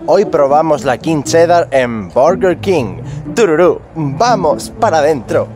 Hoy probamos la King Cheddar en Burger King. ¡Tururú! ¡Vamos para adentro!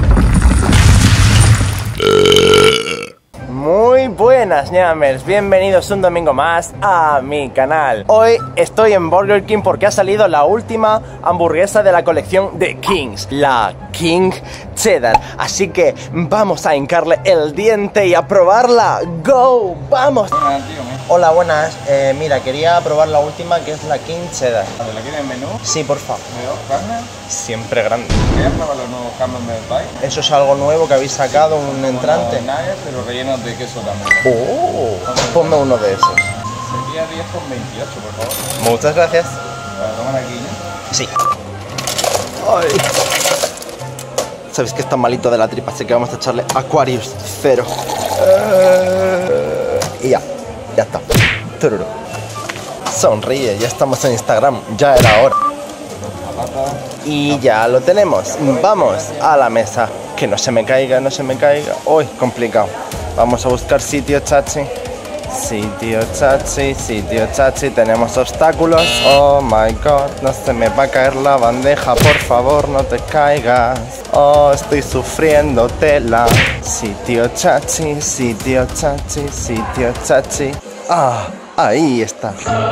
Muy buenas ñamers, bienvenidos un domingo más a mi canal. Hoy estoy en Burger King porque ha salido la última hamburguesa de la colección de Kings, la King Cheddar. Así que vamos a hincarle el diente y a probarla. ¡Go! ¡Vamos! Hola, buenas. Mira, quería probar la última, que es la King Cheddar. ¿La quieres en menú? Sí, por favor. ¿Carne? Siempre grande. ¿Quieres probar los nuevos Camembert Pie? Eso es algo nuevo que habéis sacado, un entrante. Nuggets, pero rellenos de queso también. ¡Oh! Ponme uno de esos. Sería 10 con 28, por favor. Muchas gracias. Para tomar aquí, ¿no? Sí. Ay. Sabéis que está malito de la tripa, así que vamos a echarle Aquarius 0. Y ya está. Tururú. Sonríe, ya estamos en Instagram, ya era hora. Y ya lo tenemos. Vamos a la mesa. Que no se me caiga, no se me caiga. Uy, complicado. Vamos a buscar sitio, chachi. Sitio, chachi, sitio, chachi. Tenemos obstáculos. Oh my god, no se me va a caer la bandeja. Por favor, no te caigas. Oh, estoy sufriendo tela. Sitio, chachi, sitio, chachi, sitio, chachi. Ah, ahí está.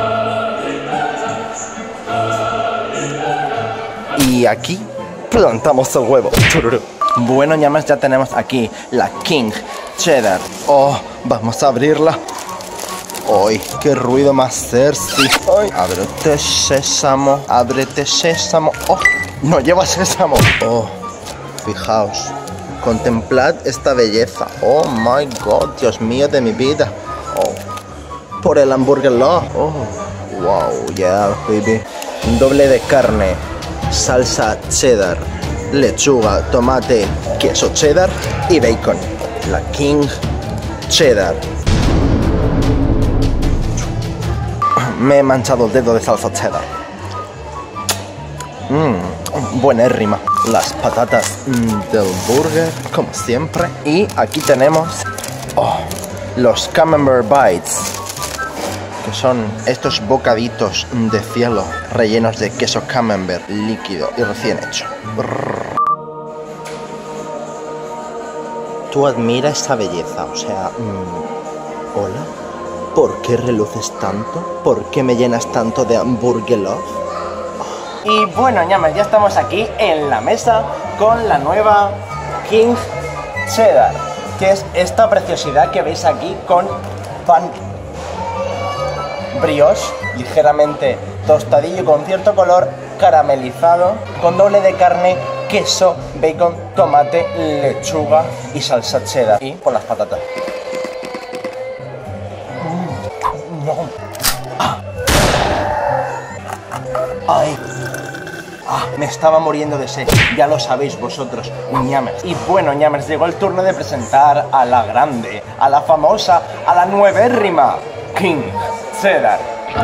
Y aquí plantamos el huevo. Tururú. Bueno, ñamas, ya tenemos aquí la King Cheddar. Oh, vamos a abrirla. ¡Ay, qué ruido más thirsty! ¡Ay! Ábrete sésamo, ábrete sésamo. ¡Oh! No lleva sésamo. ¡Oh! Fijaos. Contemplad esta belleza. ¡Oh, my God! Dios mío de mi vida. ¡Oh! Por el Hamburger Love. ¡Oh! ¡Wow! Yeah, baby. Doble de carne, salsa cheddar, lechuga, tomate, queso cheddar y bacon. La King Cheddar. Me he manchado el dedo de salsa cheddar. Buenérrima. Las patatas del burger, como siempre. Y aquí tenemos los Camembert Bites, que son estos bocaditos de cielo rellenos de queso camembert líquido y recién hecho. Tú admira esa belleza, o sea, hola, ¿por qué reluces tanto? ¿Por qué me llenas tanto de Hamburger Love? Y bueno, ñamas, ya estamos aquí en la mesa con la nueva King Cheddar, que es esta preciosidad que veis aquí con pan brioche, ligeramente tostadillo con cierto color caramelizado, con doble de carne, queso, bacon, tomate, lechuga y salsa cheddar. Y por las patatas. ¡Ay! Me estaba muriendo de sed, ya lo sabéis vosotros, ñamers. Y bueno, ñamers, llegó el turno de presentar a la grande, a la famosa, a la nuevérrima King Cheddar.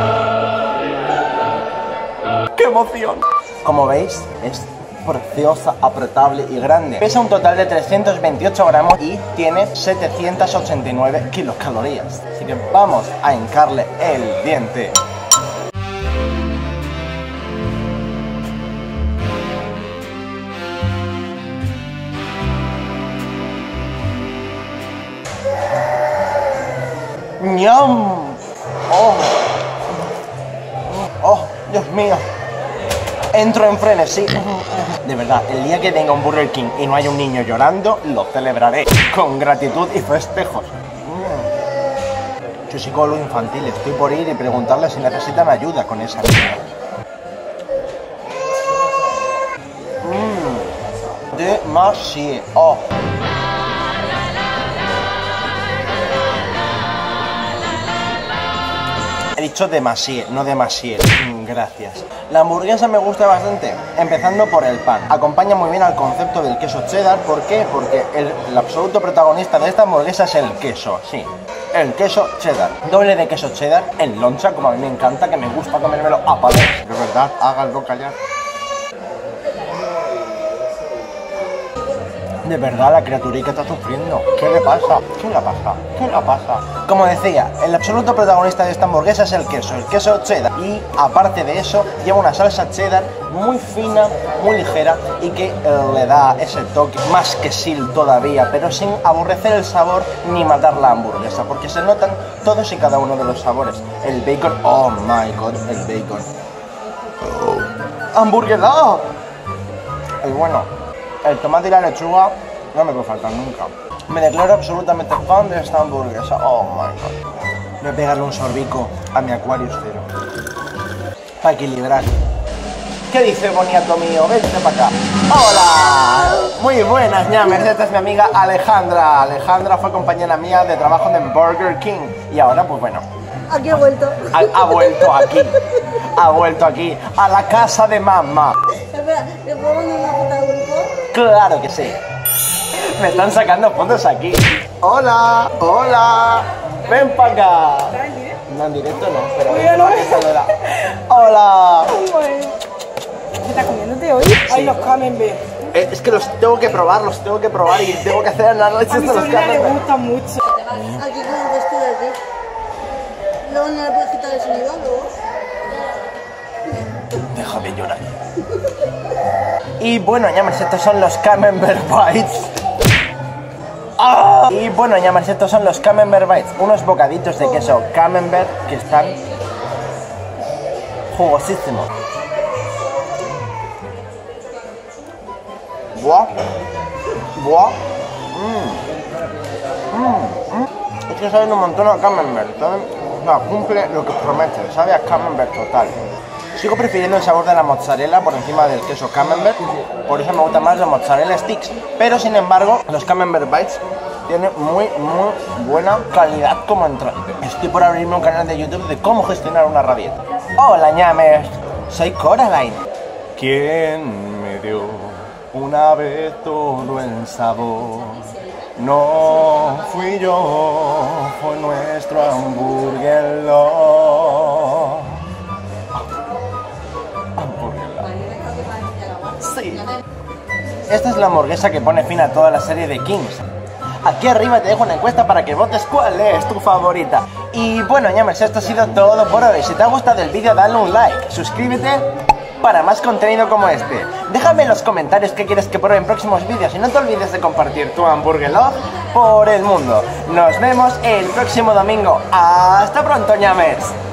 ¡Qué emoción! Como veis, es preciosa, apretable y grande. Pesa un total de 328 gramos y tiene 789 kilocalorías. Así que vamos a hincarle el diente. ¡Ñam! ¡Oh! ¡Oh, Dios mío! Entro en frenesí. De verdad, el día que tenga un Burger King y no haya un niño llorando, lo celebraré con gratitud y festejos. Soy psicólogo infantil, estoy por ir y preguntarles si necesitan ayuda con esa niña. Demasiado. He dicho demasiado, no demasiado. Gracias. La hamburguesa me gusta bastante, empezando por el pan. Acompaña muy bien al concepto del queso cheddar. ¿Por qué? Porque el absoluto protagonista de esta hamburguesa es el queso, sí. El queso cheddar. Doble de queso cheddar en loncha, como a mí me encanta, que me gusta comérmelo a palos. De verdad, háganlo callar. De verdad, la criaturica está sufriendo. ¿Qué le pasa? ¿Qué le pasa? ¿Qué le pasa? Como decía, el absoluto protagonista de esta hamburguesa es el queso cheddar. Y aparte de eso, lleva una salsa cheddar muy fina, muy ligera y que le da ese toque más quesil todavía, pero sin aborrecer el sabor ni matar la hamburguesa, porque se notan todos y cada uno de los sabores. El bacon, oh my god, el bacon. ¡Hamburguesa! Y bueno, el tomate y la lechuga no me puede faltar nunca. Me declaro absolutamente fan de esta hamburguesa. Oh my god. Voy a pegarle un sorbico a mi Aquarius cero. Para equilibrar. ¿Qué dice, boniato mío? Vente para acá. ¡Hola! Muy buenas, ñames. Esta es mi amiga Alejandra. Alejandra fue compañera mía de trabajo en Burger King. Y ahora, pues bueno. Aquí ha vuelto. Ha vuelto aquí. Ha vuelto aquí. A la casa de mamá. Espera, ¿te puedo mandar una foto al grupo? Claro que sí. Me están sacando fotos aquí. Hola, hola. Ven para acá. ¿Estás en directo? No, en directo no, pero Uy, ven no para me- que saluda. Hola. ¿Qué estás comiéndote hoy? Ay, los camembert. Es que los tengo que probar y tengo que hacer análisis A mi de los sobrina le camembert. gustan mucho. Aquí con el vestido de aquí. Luego no le puedes quitar el sonido, luego. Déjame llorar. Y bueno, ñames, estos son los Camembert Bites. ¡Ah! Y bueno, ñames, estos son los Camembert Bites. Unos bocaditos de queso Camembert que están jugosísimos. Buah. Buah. Es que saben un montón a Camembert, ¿saben? O sea, cumple lo que promete, sabe a Camembert total. Sigo prefiriendo el sabor de la mozzarella por encima del queso Camembert, por eso me gusta más la mozzarella sticks. Pero sin embargo, los Camembert Bites tienen muy buena calidad como entrante. Estoy por abrirme un canal de YouTube de cómo gestionar una rabieta. Hola, ñames, soy Coraline. ¿Quién me dio una vez todo el sabor? No fui yo, fue nuestro hamburguer love. Sí. Esta es la hamburguesa que pone fin a toda la serie de Kings. Aquí arriba te dejo una encuesta para que votes cuál es tu favorita. Y bueno, ñames, esto ha sido todo por hoy. Si te ha gustado el vídeo, dale un like, suscríbete para más contenido como este. Déjame en los comentarios qué quieres que pruebe en próximos vídeos y no te olvides de compartir tu hamburger love por el mundo. Nos vemos el próximo domingo. ¡Hasta pronto, ñames!